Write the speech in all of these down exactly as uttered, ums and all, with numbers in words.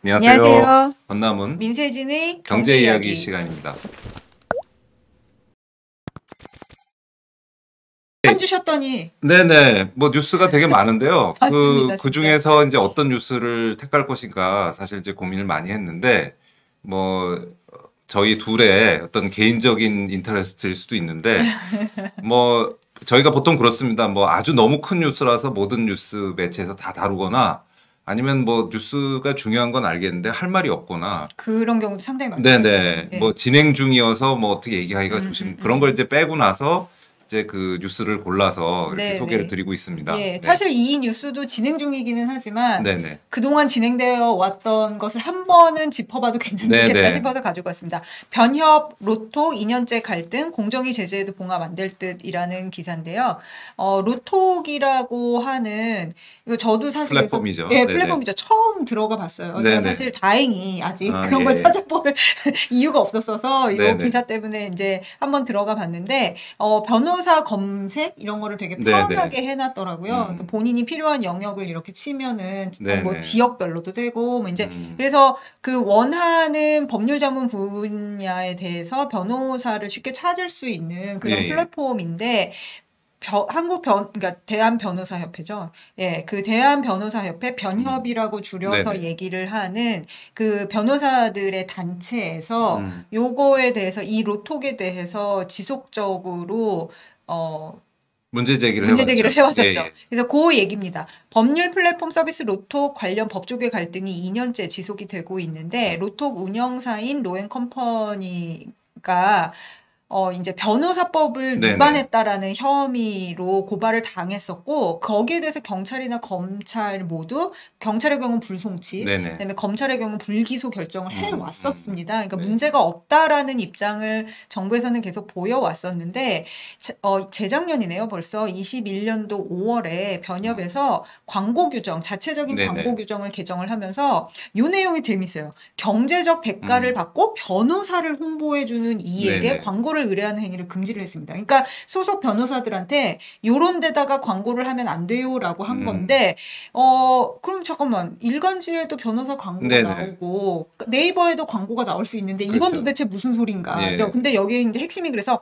안녕하세요. 안녕하세요. 건남은 민세진의 경제 이야기 경제이야기. 시간입니다. 한 주셨더니 네네, 뭐 뉴스가 되게 많은데요. 그, 맞습니다, 그 진짜. 중에서 이제 어떤 뉴스를 택할 것인가 사실 이제 고민을 많이 했는데, 뭐, 저희 둘의 어떤 개인적인 인터레스트일 수도 있는데, 뭐, 저희가 보통 그렇습니다. 뭐 아주 너무 큰 뉴스라서 모든 뉴스 매체에서 다 다루거나 아니면 뭐 뉴스가 중요한 건 알겠는데 할 말이 없거나 그런 경우도 상당히 많죠. 네네. 네. 뭐 진행 중이어서 뭐 어떻게 얘기하기가 음, 조심 음, 그런 걸 음. 이제 빼고 나서 이제 그 뉴스를 골라서 이렇게 네, 소개를 네. 드리고 있습니다. 예, 네. 사실 이 뉴스도 진행 중이기는 하지만 네네. 그동안 진행되어 왔던 것을 한 번은 짚어봐도 괜찮겠다 네네. 싶어서 가지고 왔습니다. 변협, 로톡 이 년째 갈등, 공정위 제재에도 봉합 안 될 듯이라는 기사인데요. 어, 로톡이라고 하는 이거 저도 사실 그래서 플랫폼이죠. 예, 네네. 플랫폼이죠. 처음 들어가 봤어요. 제가 네네. 사실 다행히 아직 아, 그런 걸 예, 예. 찾아볼 이유가 없었어서 이 네네. 기사 때문에 이제 한번 들어가 봤는데 어, 변호사 검색 이런 거를 되게 네네. 편하게 해놨더라고요. 그러니까 음. 본인이 필요한 영역을 이렇게 치면은 어, 뭐 네네. 지역별로도 되고 뭐 이제 음. 그래서 그 원하는 법률 전문 분야에 대해서 변호사를 쉽게 찾을 수 있는 그런 예, 예. 플랫폼인데 벼- 한국 변, 그러니까 대한 변호사협회죠. 예, 그 대한 변호사협회 변협이라고 줄여서 네네. 얘기를 하는 그 변호사들의 단체에서 음. 요거에 대해서 이 로톡에 대해서 지속적으로 어 문제 제기를 문제 제기를 해왔죠. 예, 해왔었죠. 예. 그래서 그 얘기입니다. 법률 플랫폼 서비스 로톡 관련 법조계 갈등이 이 년째 지속이 되고 있는데 로톡 운영사인 로엔컴퍼니가 어, 이제 변호사법을 네네. 위반했다라는 혐의로 고발을 당했었고, 거기에 대해서 경찰이나 검찰 모두 경찰의 경우는 불송치, 네네. 그다음에 검찰의 경우는 불기소 결정을 음, 해왔었습니다. 그러니까 네. 문제가 없다라는 입장을 정부에서는 계속 보여왔었는데, 제- 어, 재작년이네요. 벌써 이십일 년도 오월에 변협에서 광고 규정, 자체적인 네네. 광고 규정을 개정을 하면서 요 내용이 재밌어요. 경제적 대가를 음. 받고 변호사를 홍보해주는 이에게 네네. 광고를 의뢰하는 행위를 금지를 했습니다. 그러니까 소속 변호사들한테 요런 데다가 광고를 하면 안 돼요라고 한 음. 건데 어 그럼 잠깐만 일간지에도 변호사 광고가 네네. 나오고 네이버에도 광고가 나올 수 있는데 이건 그렇죠. 도대체 무슨 소린가? 예. 죠 근데 여기 이제 핵심이 그래서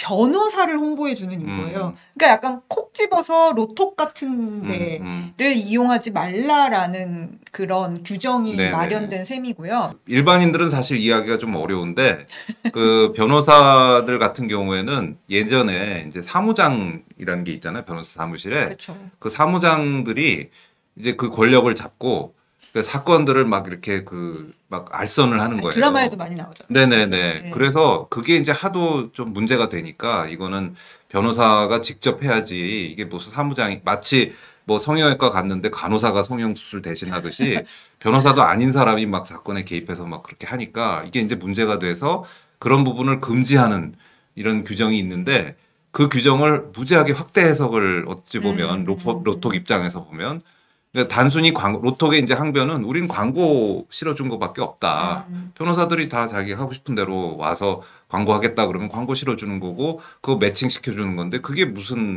변호사를 홍보해주는 이거예요. 음. 그러니까 약간 콕 집어서 로톡 같은 음, 데를 음. 이용하지 말라라는 그런 규정이 네네. 마련된 셈이고요. 일반인들은 사실 이해하기가 좀 어려운데 그 변호사들 같은 경우에는 예전에 이제 사무장이라는 게 있잖아요. 변호사 사무실에 그렇죠. 그 사무장들이 이제 그 권력을 잡고 그 사건들을 막 이렇게 그 막 알선을 하는 거예요. 드라마에도 많이 나오잖아요. 네네네. 네. 그래서 그게 이제 하도 좀 문제가 되니까 이거는 변호사가 직접 해야지 이게 무슨 사무장이 마치 뭐 성형외과 갔는데 간호사가 성형수술 대신하듯이 변호사도 아닌 사람이 막 사건에 개입해서 막 그렇게 하니까 이게 이제 문제가 돼서 그런 부분을 금지하는 이런 규정이 있는데 그 규정을 무지하게 확대 해석을 어찌 보면 음, 로톡, 음, 로톡 음. 입장에서 보면 그러니까 단순히 광고, 로톡의 이제 항변은 우린 광고 실어준 것밖에 없다. 음. 변호사들이 다 자기 하고 싶은 대로 와서 광고하겠다 그러면 광고 실어주는 거고 그거 매칭 시켜주는 건데 그게 무슨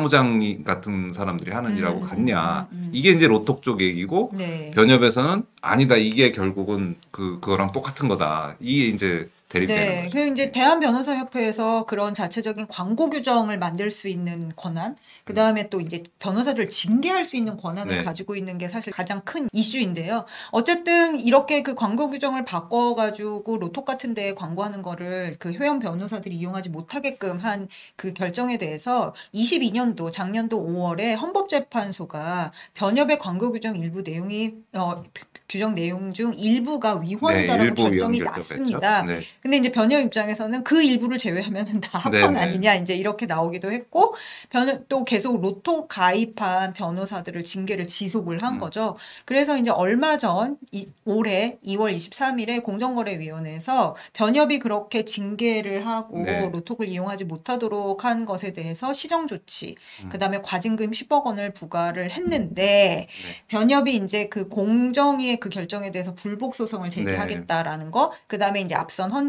사무장 같은 사람들이 하는 일하고 음, 같냐. 음, 음, 음. 이게 이제 로톡 쪽 얘기고 네. 변협에서는 아니다. 이게 결국은 그, 그거랑 똑같은 거다. 이게 이제 대립되는 네. 거죠. 그리고 이제 대한변호사협회에서 그런 자체적인 광고 규정을 만들 수 있는 권한, 그 다음에 또 이제 변호사들을 징계할 수 있는 권한을 네. 가지고 있는 게 사실 가장 큰 이슈인데요. 어쨌든 이렇게 그 광고 규정을 바꿔가지고 로톡 같은 데에 광고하는 거를 그 회원 변호사들이 이용하지 못하게끔 한 그 결정에 대해서 이십이 년도 작년도 오월에 헌법재판소가 변협의 광고 규정 일부 내용이 어, 규정 내용 중 일부가 네, 위헌이다라고 일부 위헌 결정이 결정됐죠. 났습니다. 네. 근데 이제 변협 입장에서는 그 일부를 제외하면은 다 합헌 네네. 아니냐 이제 이렇게 나오기도 했고 변, 또 계속 로또 가입한 변호사들을 징계를 지속을 한 음. 거죠. 그래서 이제 얼마 전 이, 올해 이월 이십삼일에 공정거래위원회에서 변협이 그렇게 징계를 하고 네. 로톡을 이용하지 못하도록 한 것에 대해서 시정 조치, 음. 그다음에 과징금 십억 원을 부과를 했는데 네. 변협이 이제 그 공정위의 그 결정에 대해서 불복 소송을 네. 제기하겠다라는 거, 그다음에 이제 앞선 헌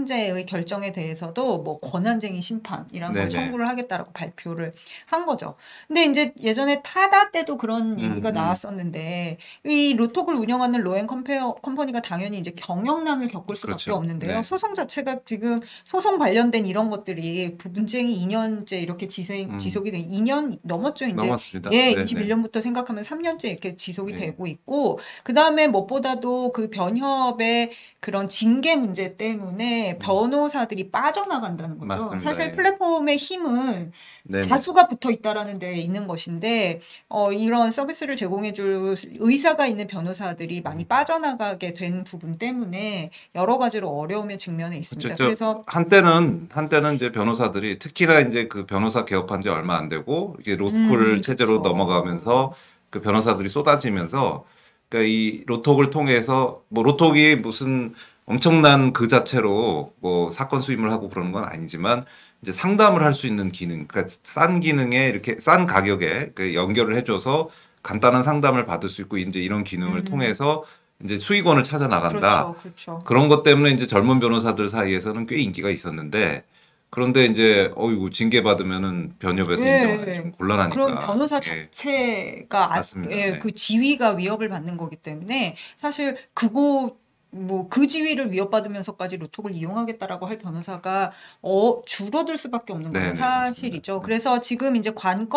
현재의 결정에 대해서도 뭐 권한쟁의 심판이라는 걸 네네. 청구를 하겠다라고 발표를 한 거죠. 근데 이제 예전에 타다 때도 그런 얘기가 음, 음. 나왔었는데 이 로톡을 운영하는 로엔 컴페어, 컴퍼니가 당연히 이제 경영난을 겪을 수밖에 그렇죠. 없는데요. 네. 소송 자체가 지금 소송 관련된 이런 것들이 분쟁이 이 년째 이렇게 지속, 음. 지속이 돼 이 년 넘었죠. 이제 넘었습니다. 예, 네네. 이십일 년부터 생각하면 삼 년째 이렇게 지속이 네. 되고 있고, 그 다음에 무엇보다도 그 변협의 그런 징계 문제 때문에 변호사들이 빠져나간다는 거죠. 맞습니다. 사실 예. 플랫폼의 힘은 네네. 다수가 붙어 있다라는 데 있는 것인데, 어, 이런 서비스를 제공해줄 의사가 있는 변호사들이 많이 빠져나가게 된 부분 때문에 여러 가지로 어려움에 직면해 있습니다. 그렇죠. 그래서 한때는 한때는 이제 변호사들이 특히나 이제 그 변호사 개업한 지 얼마 안 되고 이게 로컬 음, 체제로 그쵸. 넘어가면서 그 변호사들이 쏟아지면서 그러니까 이 로톡을 통해서 뭐 로톡이 무슨 엄청난 그 자체로 뭐 사건 수임을 하고 그러는 건 아니지만 이제 상담을 할 수 있는 기능, 그러니까 싼 기능에 이렇게 싼 가격에 그 연결을 해줘서 간단한 상담을 받을 수 있고 이제 이런 기능을 음. 통해서 이제 수익원을 찾아 나간다. 그렇죠, 그렇죠. 그런 것 때문에 이제 젊은 변호사들 사이에서는 꽤 인기가 있었는데 그런데 이제 어이구 징계 받으면은 변협에서 예, 인정하기 좀 곤란하니까. 그럼 변호사 예. 자체가 아, 맞습니다. 예, 네. 그 지위가 위협을 받는 거기 때문에 사실 그거 뭐 그 지위를 위협받으면서까지 로톡을 이용하겠다라고 할 변호사가 어 줄어들 수밖에 없는 건 네네, 사실이죠. 맞습니다. 그래서 지금 이제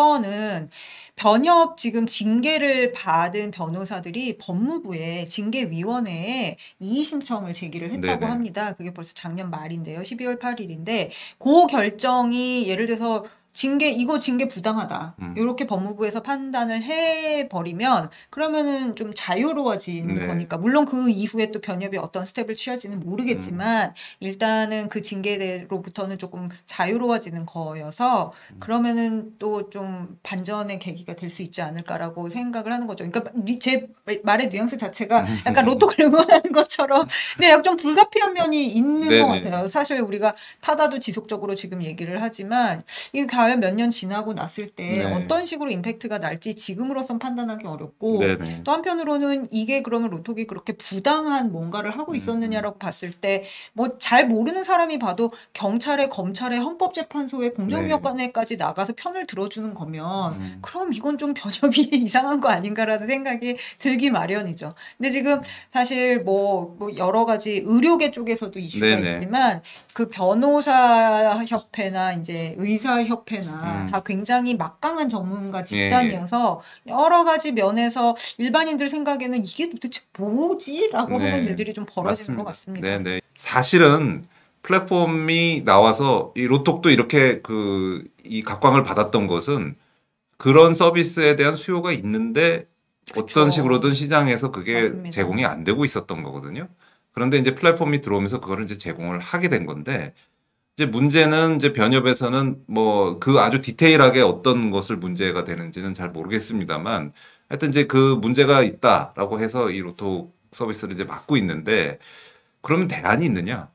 관건은 변협 지금 징계를 받은 변호사들이 법무부에 징계위원회에 이의 신청을 제기를 했다고 네네. 합니다. 그게 벌써 작년 말인데요. 십이월 팔일인데 그 결정이 예를 들어서 징계 이거 징계 부당하다. 음. 이렇게 법무부에서 판단을 해 버리면 그러면은 좀 자유로워지는 네. 거니까 물론 그 이후에 또 변협이 어떤 스텝을 취할지는 모르겠지만 음. 일단은 그 징계로부터는 조금 자유로워지는 거여서 음. 그러면은 또 좀 반전의 계기가 될 수 있지 않을까라고 생각을 하는 거죠. 그러니까 제 말의 뉘앙스 자체가 약간 로또를 응원하는 것처럼 근데 약간 좀 불가피한 면이 있는 네네. 것 같아요. 사실 우리가 타다도 지속적으로 지금 얘기를 하지만 이게 과연 몇 년 지나고 났을 때 네. 어떤 식으로 임팩트가 날지 지금으로선 판단하기 어렵고 네네. 또 한편으로는 이게 그러면 로톡이 그렇게 부당한 뭔가를 하고 음, 있었느냐라고 봤을 때 뭐 잘 모르는 사람이 봐도 경찰에 검찰에 헌법재판소에 공정위원회까지 나가서 편을 들어주는 거면 음. 그럼 이건 좀 변협이 이상한 거 아닌가라는 생각이 들기 마련이죠. 근데 지금 사실 뭐, 뭐 여러 가지 의료계 쪽에서도 이슈가 네네. 있지만 그 변호사 협회나 이제 의사 협회나 음. 다 굉장히 막강한 전문가 예, 예. 집단이어서 여러 가지 면에서 일반인들 생각에는 이게 도대체 뭐지라고 네. 하는 일들이 좀 벌어지는 것 같습니다. 네네. 사실은 플랫폼이 나와서 이 로톡도 이렇게 그 이 각광을 받았던 것은 그런 서비스에 대한 수요가 있는데 어떤 그쵸. 식으로든 시장에서 그게 맞습니다. 제공이 안 되고 있었던 거거든요. 그런데 이제 플랫폼이 들어오면서 그거를 이제 제공을 하게 된 건데 이제 문제는 이제 변협에서는 뭐 그 아주 디테일하게 어떤 것을 문제가 되는지는 잘 모르겠습니다만 하여튼 이제 그 문제가 있다라고 해서 이 로또 서비스를 이제 막고 있는데 그러면 대안이 있느냐?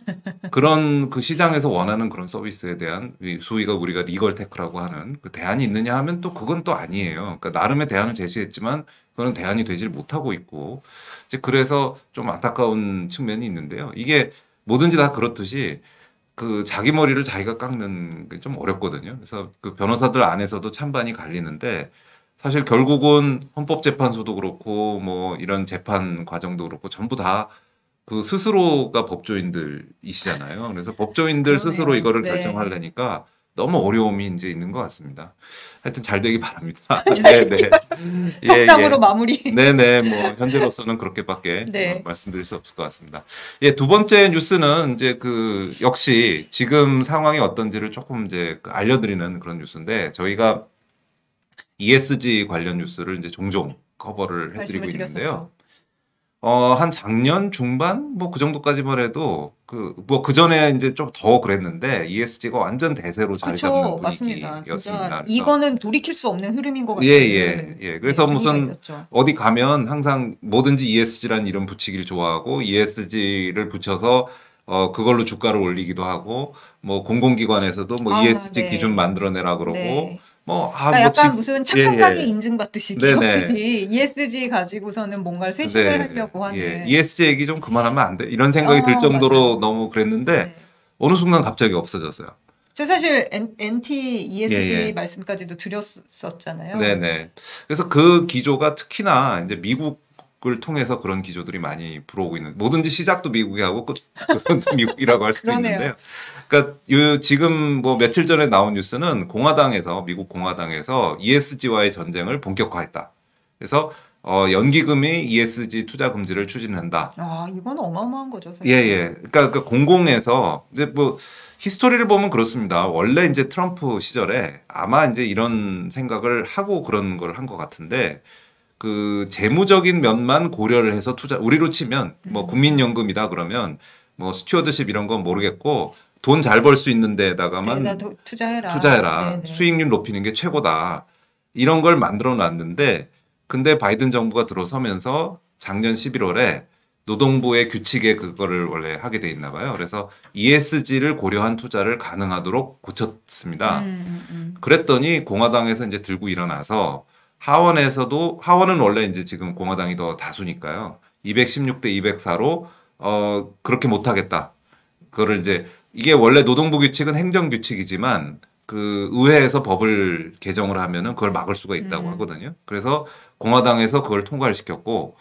그런 그 시장에서 원하는 그런 서비스에 대한 이 소위가 우리가 리걸 테크라고 하는 그 대안이 있느냐 하면 또 그건 또 아니에요. 그러니까 나름의 대안을 제시했지만 그건 대안이 되질 못하고 있고 이제 그래서 좀 안타까운 측면이 있는데요. 이게 뭐든지 다 그렇듯이 그 자기 머리를 자기가 깎는 게 좀 어렵거든요. 그래서 그 변호사들 안에서도 찬반이 갈리는데 사실 결국은 헌법재판소도 그렇고 뭐 이런 재판 과정도 그렇고 전부 다 그 스스로가 법조인들이시잖아요. 그래서 법조인들 그러네요. 스스로 이거를 네. 결정하려니까 너무 어려움이 이제 있는 것 같습니다. 하여튼 잘 되기 바랍니다. 네, 네. 속담으로 마무리. 네네, 뭐 현재로서는 그렇게밖에 네. 어, 말씀드릴 수 없을 것 같습니다. 예, 두 번째 뉴스는 이제 그 역시 지금 상황이 어떤지를 조금 이제 그 알려드리는 그런 뉴스인데 저희가 이에스지 관련 뉴스를 이제 종종 커버를 해드리고 말씀을 있는데요. 드렸었죠. 어, 한 작년 중반 뭐 그 정도까지만 해도 그 뭐 그 전에 이제 좀 더 그랬는데 이에스지가 완전 대세로 자리 잡는 그렇죠, 맞습니다. 분위기였습니다. 진짜 그래서 이거는 돌이킬 수 없는 흐름인 것 같은 예, 예, 예. 그래서 네, 분위기가 무슨 있었죠. 어디 가면 항상 뭐든지 이에스지라는 이름 붙이기를 좋아하고 이에스지를 붙여서 어 그걸로 주가를 올리기도 하고 뭐 공공기관에서도 뭐 아, 이에스지 네. 기준 만들어내라 그러고 네. 뭐, 아, 그러니까 뭐, 약간 집, 무슨 예, 착한 예. 가게 인증받듯이 네네. 기업들이 이에스지 가지고서는 뭔가를 쇄신을 네, 하려고 하는. 예, 이에스지 얘기 좀 그만하면 안 돼. 이런 생각이 들 어, 정도로 맞아요. 너무 그랬는데 네. 어느 순간 갑자기 없어졌어요. 저 사실 엔, 엔티 예, 이에스지 예. 말씀까지도 드렸었잖아요. 네네. 그래서 그 기조가 특히나 이제 미국을 통해서 그런 기조들이 많이 불어오고 있는. 뭐든지 시작도 미국이 하고 끝도 미국이라고 할 수도 그러네요. 있는데요. 그러니까 요 지금 뭐 며칠 전에 나온 뉴스는 공화당에서 미국 공화당에서 이에스지와의 전쟁을 본격화했다. 그래서 어, 연기금이 이에스지 투자 금지를 추진한다. 아, 이건 어마어마한 거죠, 사실. 예, 예. 그러니까 그 공공에서 이제 뭐 히스토리를 보면 그렇습니다. 원래 이제 트럼프 시절에 아마 이제 이런 생각을 하고 그런 걸 한 것 같은데 그 재무적인 면만 고려를 해서 투자 우리로 치면 뭐 음. 국민연금이다 그러면 뭐 스튜어드십 이런 건 모르겠고 돈 잘 벌 수 있는 네, 나 데다가만 도- 투자해라. 투자해라. 네네. 수익률 높이는 게 최고다. 이런 걸 만들어 놨는데 근데 바이든 정부가 들어서면서 작년 십일월에 노동부의 규칙에 그거를 원래 하게 돼 있나 봐요. 그래서 이에스지를 고려한 투자를 가능하도록 고쳤습니다. 음, 음, 음. 그랬더니 공화당에서 이제 들고 일어나서 하원에서도 하원은 원래 이제 지금 공화당이 더 다수니까요. 이백십육 대 이백사로 어 그렇게 못 하겠다. 그거를 이제 이게 원래 노동부 규칙은 행정 규칙이지만 그 의회에서 법을 개정을 하면은 그걸 막을 수가 있다고 음. 하거든요. 그래서 공화당에서 그걸 통과를 시켰고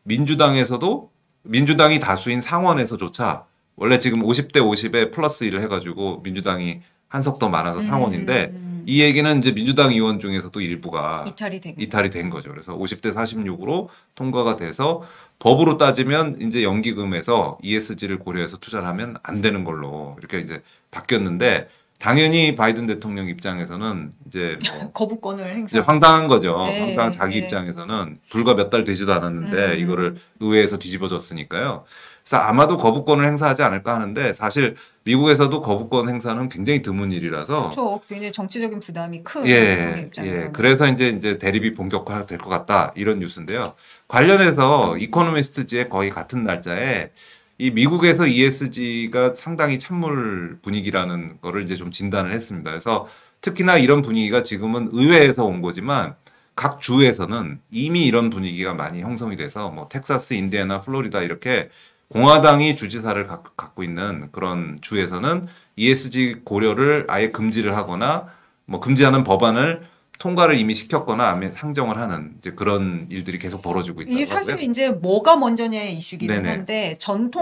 민주당에서도 민주당이 다수인 상원에서조차 원래 지금 오십 대 오십에 플러스 일을 해가지고 민주당이 한 석 더 많아서 상원인데 음, 이 얘기는 이제 민주당 의원 중에서도 일부가 이탈이 된 거. 이탈이 된 거죠. 그래서 오십 대 사십육으로 통과가 돼서 법으로 따지면 이제 연기금에서 이에스지를 고려해서 투자를 하면 안 되는 걸로 이렇게 이제 바뀌었는데 당연히 바이든 대통령 입장에서는 이제 뭐 거부권을 이제 행사. 황당한 거죠. 네, 황당한 자기 네. 입장에서는 불과 몇 달 되지도 않았는데 음. 이거를 의회에서 뒤집어졌으니까요. 그래서 아마도 거부권을 행사하지 않을까 하는데 사실 미국에서도 거부권 행사는 굉장히 드문 일이라서 그렇죠. 굉장히 정치적인 부담이 큰 예, 대통령 예. 입장에서는. 그래서 이제 이제 대립이 본격화될 것 같다 이런 뉴스인데요. 관련해서 이코노미스트지에 거의 같은 날짜에 이 미국에서 이에스지가 상당히 찬물 분위기라는 거를 이제 좀 진단을 했습니다. 그래서 특히나 이런 분위기가 지금은 의회에서 온 거지만 각 주에서는 이미 이런 분위기가 많이 형성이 돼서 뭐 텍사스, 인디애나, 플로리다 이렇게 공화당이 주지사를 가- 갖고 있는 그런 주에서는 이에스지 고려를 아예 금지를 하거나 뭐 금지하는 법안을 통과를 이미 시켰거나 아니면 상정을 하는 이제 그런 일들이 계속 벌어지고 있다고 이게 사실 하고요. 이제 뭐가 먼저냐의 이슈기는 네네. 한데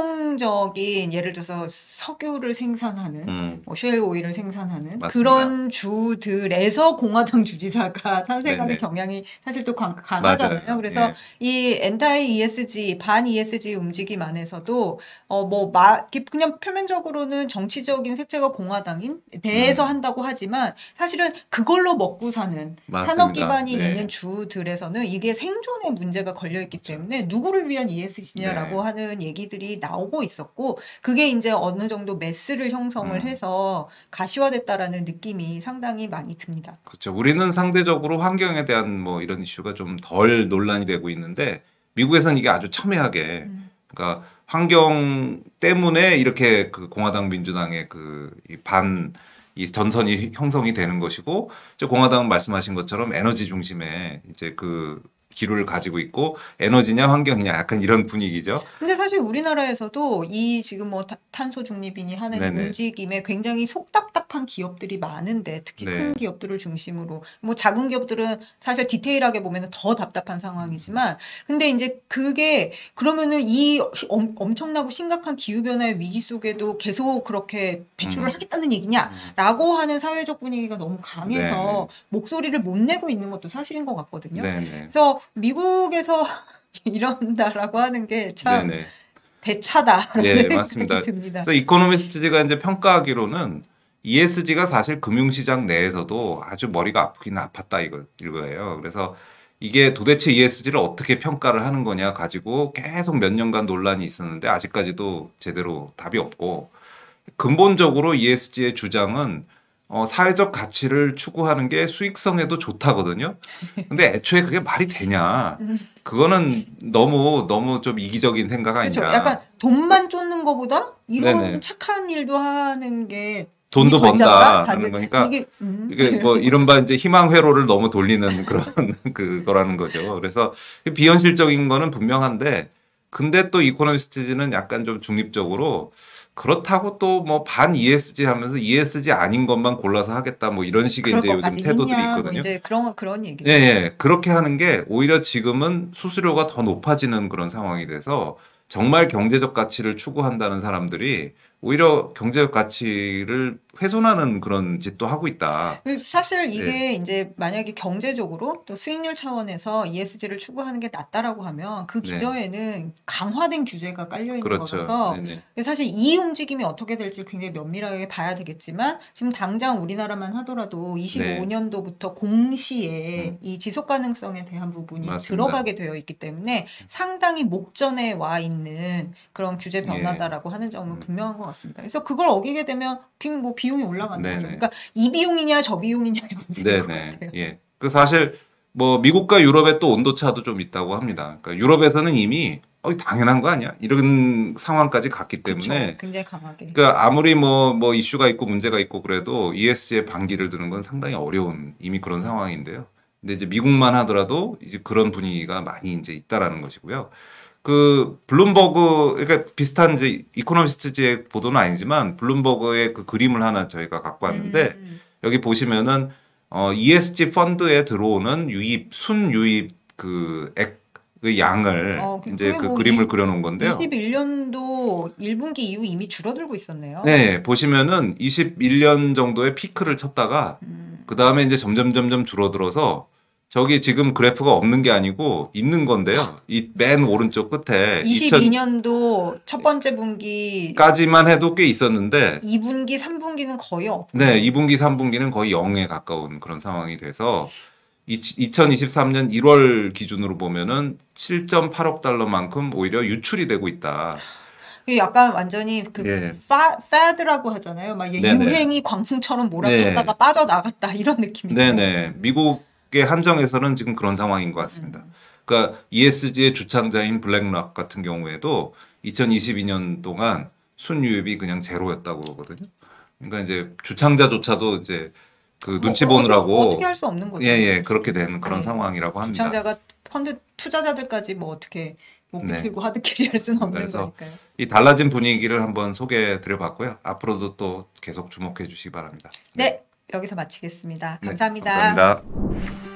전통적인 예를 들어서 석유를 생산하는 음, 뭐 쉘 오일을 생산하는 맞습니다. 그런 주들에서 공화당 주지사가 탄생하는 네네. 경향이 사실 또 강, 강하잖아요. 맞아요. 그래서 예. 이 엔타이 이에스지 반 이에스지 움직임 안에서도 어뭐 그냥 표면적으로는 정치적인 색채가 공화당인 대에서 음. 한다고 하지만 사실은 그걸로 먹고 사는 맞습니다. 산업 기반이 네. 있는 주들에서는 이게 생존의 문제가 걸려 있기 때문에 누구를 위한 이에스지냐라고 네. 하는 얘기들이 나오고 있었고 그게 이제 어느 정도 매스를 형성을 음. 해서 가시화됐다라는 느낌이 상당히 많이 듭니다. 그렇죠. 우리는 상대적으로 환경에 대한 뭐 이런 이슈가 좀 덜 논란이 되고 있는데 미국에서는 이게 아주 첨예하게 음. 그러니까 환경 때문에 이렇게 그 공화당 민주당의 그반 이 전선이 형성이 되는 것이고 이제 공화당은 말씀하신 것처럼 에너지 중심의 이제 그 기류를 가지고 있고 에너지냐 환경이냐 약간 이런 분위기죠. 근데 사실 우리나라에서도 이 지금 뭐 타- 탄소 중립이니 하는 네네. 움직임에 굉장히 속답답한 기업들이 많은데 특히 네. 큰 기업들을 중심으로 뭐 작은 기업들은 사실 디테일하게 보면 더 답답한 상황이지만 근데 이제 그게 그러면은 이 엄, 엄청나고 심각한 기후 변화의 위기 속에도 계속 그렇게 배출을 음. 하겠다는 얘기냐라고 하는 사회적 분위기가 너무 강해서 목소리를 못 내고 있는 것도 사실인 것 같거든요. 네네. 그래서 미국에서 이런다라고 하는 게 참 네네. 대차다라는 예, 생각이 맞습니다. 듭니다. 그래서 이코노미스트가 이제 평가하기로는 이에스지가 사실 금융시장 내에서도 아주 머리가 아프긴 아팠다 이거 이거예요. 그래서 이게 도대체 이에스지를 어떻게 평가를 하는 거냐 가지고 계속 몇 년간 논란이 있었는데 아직까지도 제대로 답이 없고 근본적으로 이에스지의 주장은 어, 사회적 가치를 추구하는 게 수익성에도 좋다거든요. 근데 애초에 그게 말이 되냐? 그거는 너무 너무 좀 이기적인 생각 그렇죠. 아니냐? 약간 돈만 쫓는 것보다 이런 네네. 착한 일도 하는 게 돈도 이미 번다 걸쳤다? 하는 다들 거니까 이게 음. 이게 뭐 이른바 이제 희망 회로를 너무 돌리는 그런 그거라는 거죠. 그래서 비현실적인 거는 분명한데 근데 또 이코노미스트는 약간 좀 중립적으로 그렇다고 또 뭐 반 이에스지 하면서 이에스지 아닌 것만 골라서 하겠다 뭐 이런 식의 그럴 이제 요즘 것까지 태도들이 있냐 뭐 있거든요. 이제 그런 거- 그런 얘기죠. 예, 예. 그렇게 하는 게 오히려 지금은 수수료가 더 높아지는 그런 상황이 돼서 정말 경제적 가치를 추구한다는 사람들이 오히려 경제적 가치를 훼손하는 그런 짓도 하고 있다. 그 사실 이게 예. 이제 만약에 경제적으로 또 수익률 차원에서 이에스지를 추구하는 게 낫다라고 하면 그 네. 기저에는 강화된 규제가 깔려 있는 그렇죠. 거라서 네네. 근데 사실 이 움직임이 어떻게 될지 굉장히 면밀하게 봐야 되겠지만 지금 당장 우리나라만 하더라도 이십오 년도부터 공시에 음. 이 지속 가능성에 대한 부분이 맞습니다. 들어가게 되어 있기 때문에 상당히 목전에 와 있는 그런 규제 변화다라고 하는 점은 음. 분명한 것 같습니다. 그래서 그걸 어기게 되면 비- 뭐 비용이 올라가는 네네. 거죠. 그러니까 이 비용이냐 저 비용이냐의 문제인 것 네네. 같아요. 예. 그 사실 뭐 미국과 유럽의 또 온도 차도 좀 있다고 합니다. 그러니까 유럽에서는 이미 어, 당연한 거 아니야? 이런 상황까지 갔기 그렇죠. 때문에 굉장히 강하게. 그러니까 아무리 뭐, 뭐 이슈가 있고 문제가 있고 그래도 이에스지에 반기를 드는 건 상당히 어려운 이미 그런 상황인데요. 근데 이제 미국만 하더라도 이제 그런 분위기가 많이 이제 있다라는 것이고요. 그 블룸버그 그러니까 비슷한 이제 이코노미스트지의 보도는 아니지만 블룸버그의 그 그림을 하나 저희가 갖고 왔는데 음, 여기 보시면은 어 이에스지 펀드에 들어오는 유입 순유입 그 액 그 양을 어, 그- 이제 그게 그 뭐 그림을 이- 그려놓은 건데요. 이십일 년도 일 분기 이후 이미 줄어들고 있었네요. 네, 보시면은 이십일 년 정도의 피크를 쳤다가 음, 그 다음에 이제 점점 점점 줄어들어서 저기 지금 그래프가 없는 게 아니고 있는 건데요. 이 맨 오른쪽 끝에 이십이 년도 첫 번째 분기, 이천까지만 해도 꽤 있었는데 이 분기, 삼 분기는 거의 없고. 네, 이 분기, 삼 분기는 거의 영에 가까운 그런 상황이 돼서 이천이십삼 년 일월 기준으로 보면은 칠 점 팔억 달러만큼 오히려 유출이 되고 있다. 이게 약간 완전히 그 예. 파, 패드라고 하잖아요. 막 이게 네네. 유행이 광풍처럼 몰아쳤다가 빠져나갔다 이런 느낌이. 네네. 미국의 한정에서는 지금 그런 상황인 것 같습니다. 음. 그러니까 이에스지의 주창자인 블랙락 같은 경우에도 이천이십이 년 동안 순유입이 그냥 제로였다고 그러거든요. 그러니까 이제 주창자조차도 이제 그 눈치 뭐, 보느라고 어떻게, 어떻게 할 수 없는 거죠. 예예 그렇게 된 그런 네. 상황이라고 합니다. 주창자가 펀드 투자자들까지 뭐 어떻게 목 네. 비틀고 하드캐리 할 수는 없는 그래서 거니까요. 이 달라진 분위기를 한번 소개해 드려봤고요. 앞으로도 또 계속 주목해 주시기 바랍니다. 네, 여기서 마치겠습니다. 네, 감사합니다. 감사합니다.